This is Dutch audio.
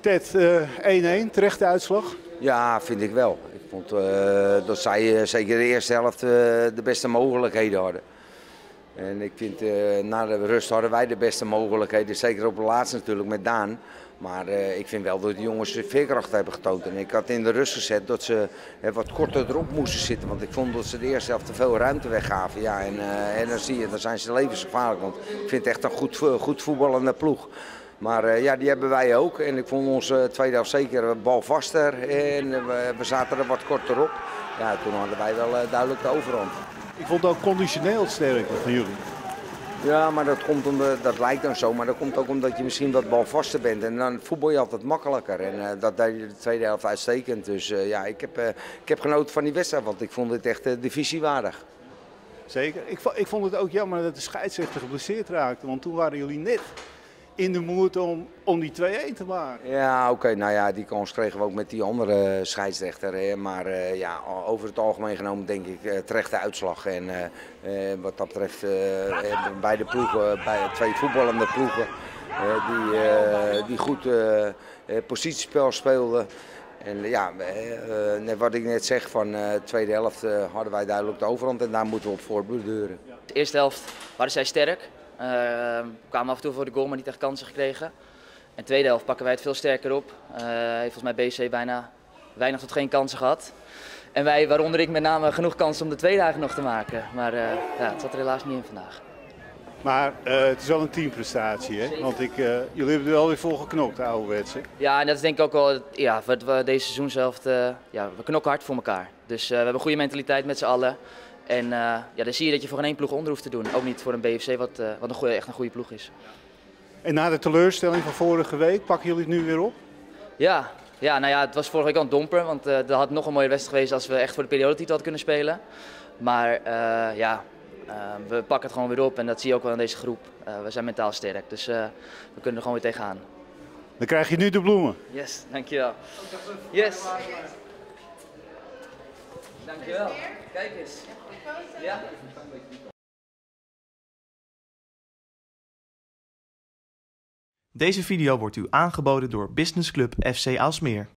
Ted, 1-1, terechte uitslag? Ja, vind ik wel. Ik vond dat zij zeker de eerste helft de beste mogelijkheden hadden. En ik vind na de rust hadden wij de beste mogelijkheden. Zeker op de laatste natuurlijk met Daan. Maar ik vind wel dat de jongens veerkracht hebben getoond. En ik had in de rust gezet dat ze wat korter erop moesten zitten. Want ik vond dat ze de eerste helft te veel ruimte weggaven. Ja, en dan zie je, dan zijn ze levensgevaarlijk. Want ik vind het echt een goed voetballende ploeg. Maar ja, die hebben wij ook. En ik vond onze tweede helft zeker balvaster. En we zaten er wat korter op. Ja, toen hadden wij wel duidelijk de overhand. Ik vond het ook conditioneel sterker van jullie. Ja, maar dat lijkt dan zo. Maar dat komt ook omdat je misschien wat balvaster bent. En dan voetbal je altijd makkelijker. En dat deed je de tweede helft uitstekend. Dus ja, ik heb genoten van die wedstrijd. Want ik vond het echt divisiewaardig. Zeker. Ik vond het ook jammer dat de scheidsrechter geblesseerd raakte. Want toen waren jullie net in de moed om die 2-1 te maken. Ja, oké. Nou ja, die kans kregen we ook met die andere scheidsrechter. Hè. Maar ja, over het algemeen genomen denk ik terechte uitslag. En wat dat betreft beide ploegen, bij twee voetballende ploegen die goed positiespel speelden. En ja, net wat ik net zeg, van de tweede helft hadden wij duidelijk de overhand en daar moeten we op voortborduren. De eerste helft waren zij sterk. We kwamen af en toe voor de goal, maar niet echt kansen gekregen. En de tweede helft pakken wij het veel sterker op. Heeft volgens mij BC bijna weinig tot geen kansen gehad. En wij, waaronder ik met name, genoeg kansen om de tweede eigenlijk nog te maken. Maar ja, het zat er helaas niet in vandaag. Maar het is wel een teamprestatie, hè? Want jullie hebben er wel weer voor geknokt, ouderwetse. Ja, en dat is denk ik ook wel ja, wat we deze seizoenshelft, ja, we knokken hard voor elkaar. Dus we hebben een goede mentaliteit met z'n allen. En ja, dan zie je dat je voor geen één ploeg onder hoeft te doen. Ook niet voor een BFC, wat echt een goede ploeg is. En na de teleurstelling van vorige week, pakken jullie het nu weer op? Ja, nou ja, het was vorige week al een domper. Want dat had nog een mooie wedstrijd geweest als we echt voor de periodetitel hadden kunnen spelen. Maar ja, we pakken het gewoon weer op. En dat zie je ook wel in deze groep. We zijn mentaal sterk, dus we kunnen er gewoon weer tegenaan. Dan krijg je nu de bloemen. Yes, dankjewel. Yes. Dankjewel. Kijk eens. Ja. Deze video wordt u aangeboden door Business Club FC Aalsmeer.